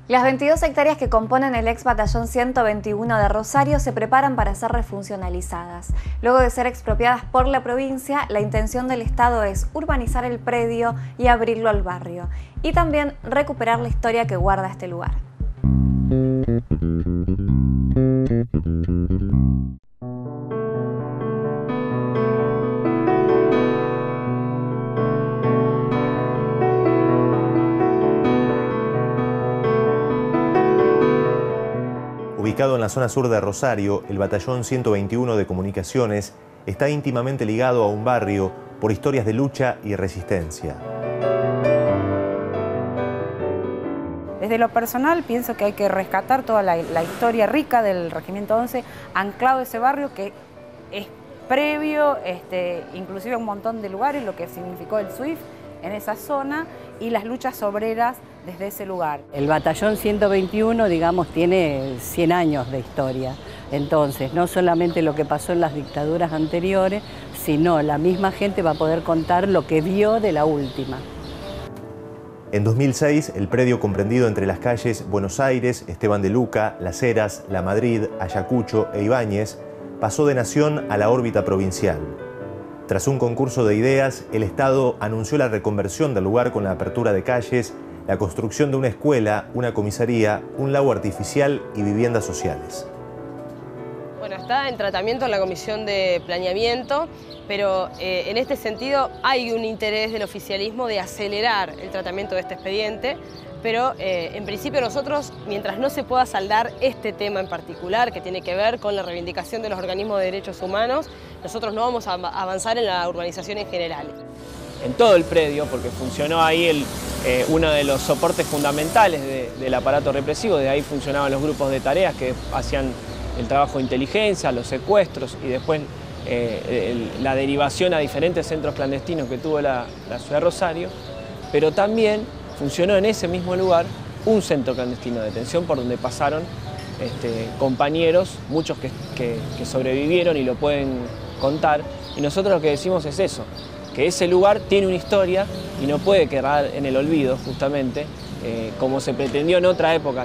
Las 22 hectáreas que componen el ex batallón 121 de Rosario se preparan para ser refuncionalizadas. Luego de ser expropiadas por la provincia, la intención del Estado es urbanizar el predio y abrirlo al barrio, y también recuperar la historia que guarda este lugar. Ubicado en la zona sur de Rosario, el batallón 121 de Comunicaciones está íntimamente ligado a un barrio por historias de lucha y resistencia. Desde lo personal pienso que hay que rescatar toda la historia rica del Regimiento 11, anclado a ese barrio que es previo, inclusive a un montón de lugares, lo que significó el SWIFT en esa zona y las luchas obreras desde ese lugar. El batallón 121, digamos, tiene 100 años de historia. Entonces, no solamente lo que pasó en las dictaduras anteriores, sino la misma gente va a poder contar lo que vio de la última. En 2006, el predio comprendido entre las calles Buenos Aires, Esteban de Luca, Las Heras, La Madrid, Ayacucho e Ibáñez, pasó de nación a la órbita provincial. Tras un concurso de ideas, el Estado anunció la reconversión del lugar con la apertura de calles, la construcción de una escuela, una comisaría, un lago artificial y viviendas sociales. Bueno, está en tratamiento en la Comisión de Planeamiento, pero en este sentido hay un interés del oficialismo de acelerar el tratamiento de este expediente, pero en principio nosotros, mientras no se pueda saldar este tema en particular, que tiene que ver con la reivindicación de los organismos de derechos humanos, nosotros no vamos a avanzar en la urbanización en general. En todo el predio, porque funcionó ahí uno de los soportes fundamentales del aparato represivo, de ahí funcionaban los grupos de tareas que hacían el trabajo de inteligencia, los secuestros y después la derivación a diferentes centros clandestinos que tuvo la ciudad de Rosario, pero también funcionó en ese mismo lugar un centro clandestino de detención por donde pasaron compañeros, muchos que sobrevivieron y lo pueden contar, y nosotros lo que decimos es eso, que ese lugar tiene una historia y no puede quedar en el olvido, justamente, como se pretendió en otra época.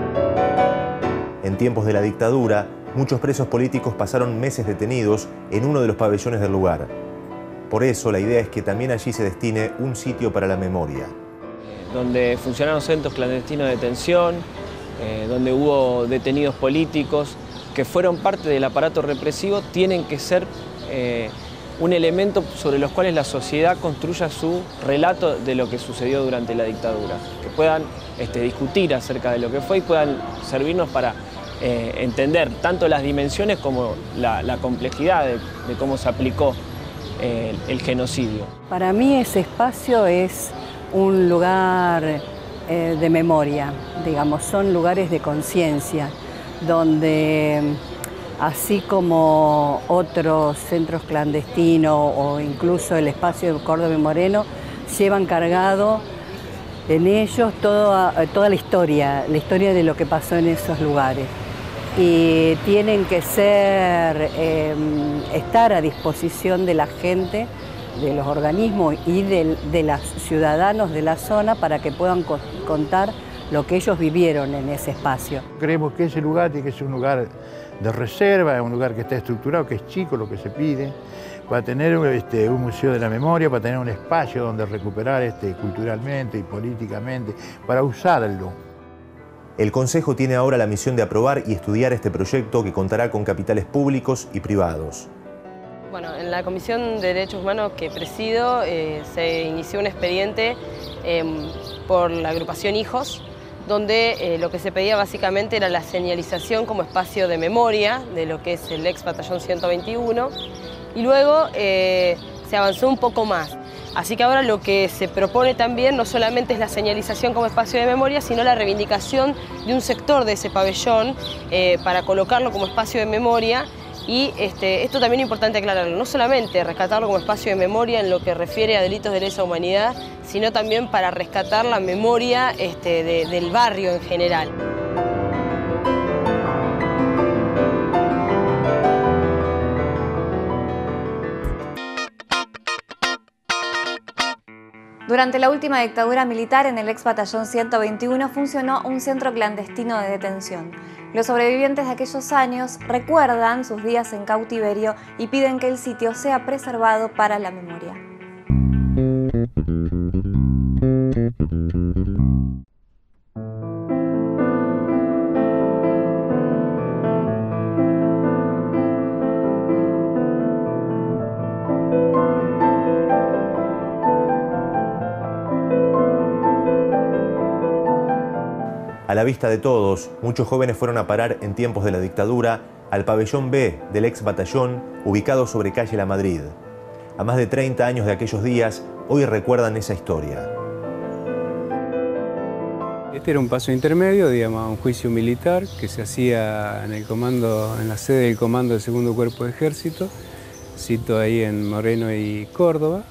En tiempos de la dictadura, muchos presos políticos pasaron meses detenidos en uno de los pabellones del lugar. Por eso, la idea es que también allí se destine un sitio para la memoria. Donde funcionaron centros clandestinos de detención, donde hubo detenidos políticos que fueron parte del aparato represivo, tienen que ser un elemento sobre los cuales la sociedad construya su relato de lo que sucedió durante la dictadura, que puedan discutir acerca de lo que fue y puedan servirnos para entender tanto las dimensiones como la complejidad de cómo se aplicó el genocidio. Para mí ese espacio es un lugar de memoria, digamos, son lugares de conciencia, donde así como otros centros clandestinos o incluso el espacio de Córdoba y Moreno, llevan cargado en ellos toda la historia de lo que pasó en esos lugares. Y tienen que estar a disposición de la gente, de los organismos y de los ciudadanos de la zona para que puedan contar lo que ellos vivieron en ese espacio. Creemos que ese lugar tiene que ser un lugar de reserva, un lugar que está estructurado, que es chico lo que se pide, para tener un museo de la memoria, para tener un espacio donde recuperar culturalmente y políticamente, para usarlo. El Consejo tiene ahora la misión de aprobar y estudiar este proyecto que contará con capitales públicos y privados. Bueno, en la Comisión de Derechos Humanos que presido se inició un expediente por la agrupación Hijos, donde lo que se pedía básicamente era la señalización como espacio de memoria de lo que es el ex batallón 121, y luego se avanzó un poco más. Así que ahora lo que se propone también no solamente es la señalización como espacio de memoria, sino la reivindicación de un sector de ese pabellón para colocarlo como espacio de memoria. Y esto también es importante aclararlo, no solamente rescatarlo como espacio de memoria en lo que refiere a delitos de lesa humanidad, sino también para rescatar la memoria del barrio en general. Durante la última dictadura militar, en el ex batallón 121 funcionó un centro clandestino de detención. Los sobrevivientes de aquellos años recuerdan sus días en cautiverio y piden que el sitio sea preservado para la memoria. A la vista de todos, muchos jóvenes fueron a parar en tiempos de la dictadura al pabellón B del ex batallón, ubicado sobre calle La Madrid. A más de 30 años de aquellos días, hoy recuerdan esa historia. Este era un paso intermedio, digamos, a un juicio militar que se hacía en el comando, en la sede del comando del Segundo Cuerpo de Ejército, cito ahí en Moreno y Córdoba.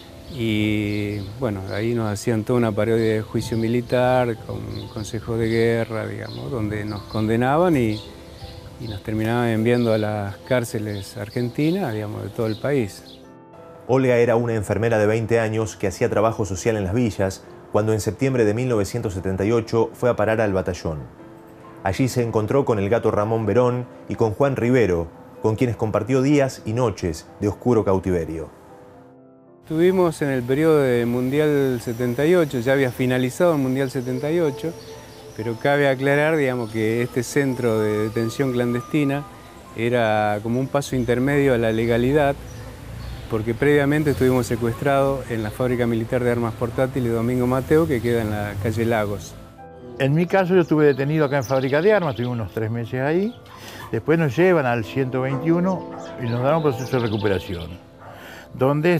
Y bueno, ahí nos hacían toda una parodia de juicio militar con consejos de guerra, digamos, donde nos condenaban y nos terminaban enviando a las cárceles argentinas, digamos, de todo el país. Olga era una enfermera de 20 años que hacía trabajo social en las villas cuando en septiembre de 1978 fue a parar al batallón. Allí se encontró con el gato Ramón Verón y con Juan Rivero, con quienes compartió días y noches de oscuro cautiverio. Estuvimos en el periodo del Mundial 78, ya había finalizado el Mundial 78, pero cabe aclarar, digamos, que este centro de detención clandestina era como un paso intermedio a la legalidad, porque previamente estuvimos secuestrados en la fábrica militar de armas portátiles Domingo Mateo, que queda en la calle Lagos. En mi caso yo estuve detenido acá en fábrica de armas, estuve unos 3 meses ahí, después nos llevan al 121 y nos dan un proceso de recuperación, donde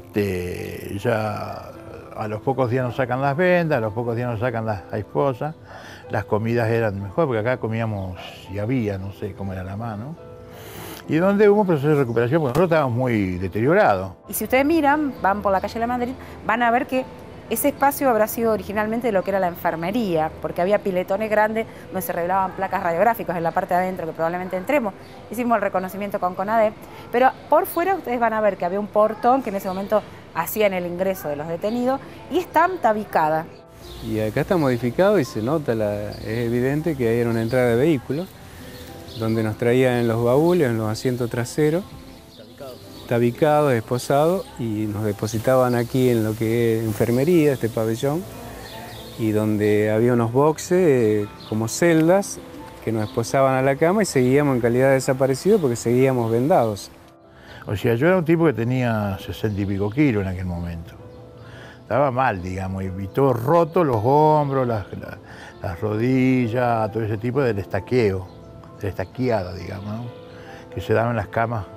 ya a los pocos días nos sacan las vendas, a los pocos días nos sacan las esposas, las comidas eran mejor, porque acá comíamos si había, no sé cómo era la mano, y donde hubo un proceso de recuperación, porque nosotros estábamos muy deteriorados. Y si ustedes miran, van por la calle La Madrid, van a ver que ese espacio habrá sido originalmente de lo que era la enfermería, porque había piletones grandes donde se revelaban placas radiográficas en la parte de adentro, que probablemente entremos. Hicimos el reconocimiento con CONADEP, pero por fuera ustedes van a ver que había un portón que en ese momento hacían el ingreso de los detenidos y está tabicada. Y acá está modificado y se nota, es evidente que ahí era una entrada de vehículos, donde nos traían en los baúles, en los asientos traseros, tabicados, esposados, y nos depositaban aquí en lo que es enfermería, este pabellón, y donde había unos boxes como celdas que nos esposaban a la cama y seguíamos en calidad de desaparecidos porque seguíamos vendados. O sea, yo era un tipo que tenía 60 y pico kilos en aquel momento. Estaba mal, digamos, y todo roto, los hombros, las rodillas, todo ese tipo del estaqueo, de la estaqueada, digamos, ¿no? Que se daba en las camas.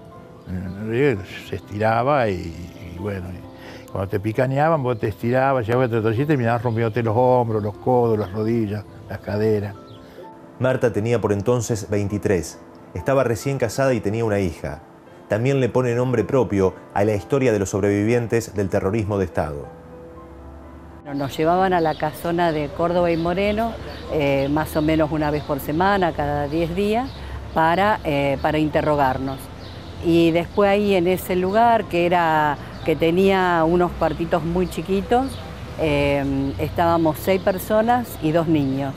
Se estiraba y bueno, cuando te picaneaban vos te estirabas, llegabas a y terminabas rompiéndote los hombros, los codos, las rodillas, las caderas. Marta tenía por entonces 23, estaba recién casada y tenía una hija. También le pone nombre propio a la historia de los sobrevivientes del terrorismo de Estado. Nos llevaban a la casona de Córdoba y Moreno, más o menos una vez por semana, cada 10 días, para interrogarnos. Y después ahí en ese lugar, que tenía unos cuartitos muy chiquitos, estábamos 6 personas y 2 niños.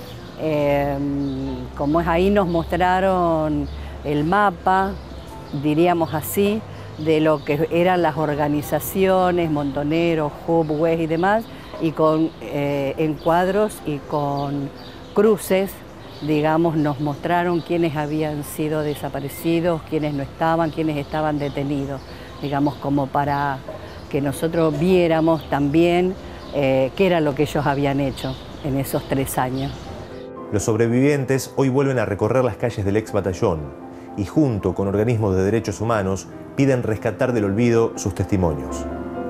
Como es ahí nos mostraron el mapa, diríamos así, de lo que eran las organizaciones, Montoneros, HUB, WES y demás, y con encuadros y con cruces, digamos, nos mostraron quiénes habían sido desaparecidos, quiénes no estaban, quiénes estaban detenidos, digamos, como para que nosotros viéramos también qué era lo que ellos habían hecho en esos 3 años. Los sobrevivientes hoy vuelven a recorrer las calles del ex batallón y junto con organismos de derechos humanos piden rescatar del olvido sus testimonios.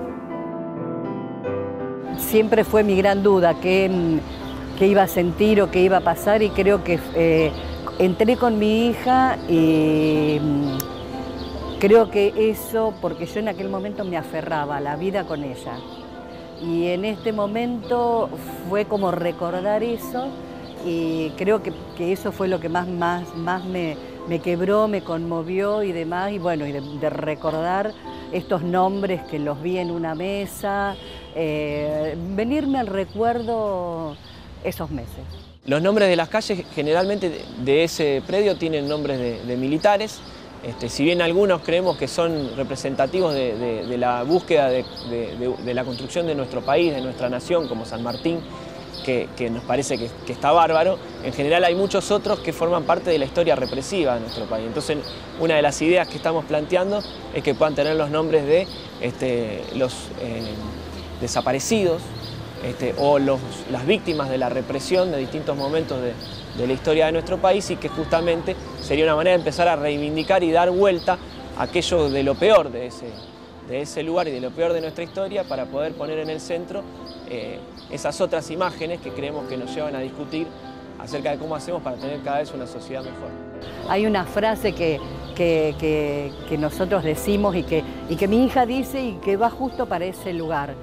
Siempre fue mi gran duda qué iba a sentir o qué iba a pasar, y creo que entré con mi hija y creo que eso, porque yo en aquel momento me aferraba a la vida con ella, y en este momento fue como recordar eso, y creo que eso fue lo que más me quebró, me conmovió y demás, y bueno, y de recordar estos nombres que los vi en una mesa, venirme al recuerdo esos meses. Los nombres de las calles generalmente de ese predio tienen nombres de militares. Si bien algunos creemos que son representativos de la búsqueda de la construcción de nuestro país, de nuestra nación, como San Martín, que nos parece que está bárbaro, en general hay muchos otros que forman parte de la historia represiva de nuestro país. Entonces, una de las ideas que estamos planteando es que puedan tener los nombres de los desaparecidos o las víctimas de la represión de distintos momentos de la historia de nuestro país, y que justamente sería una manera de empezar a reivindicar y dar vuelta a aquello de lo peor de ese lugar y de lo peor de nuestra historia, para poder poner en el centro esas otras imágenes que creemos que nos llevan a discutir acerca de cómo hacemos para tener cada vez una sociedad mejor. Hay una frase que nosotros decimos y que mi hija dice y que va justo para ese lugar.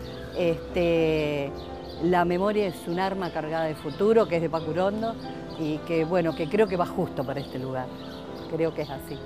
La memoria es un arma cargada de futuro, que es de Pacurondo, y que, bueno, que creo que va justo para este lugar. Creo que es así.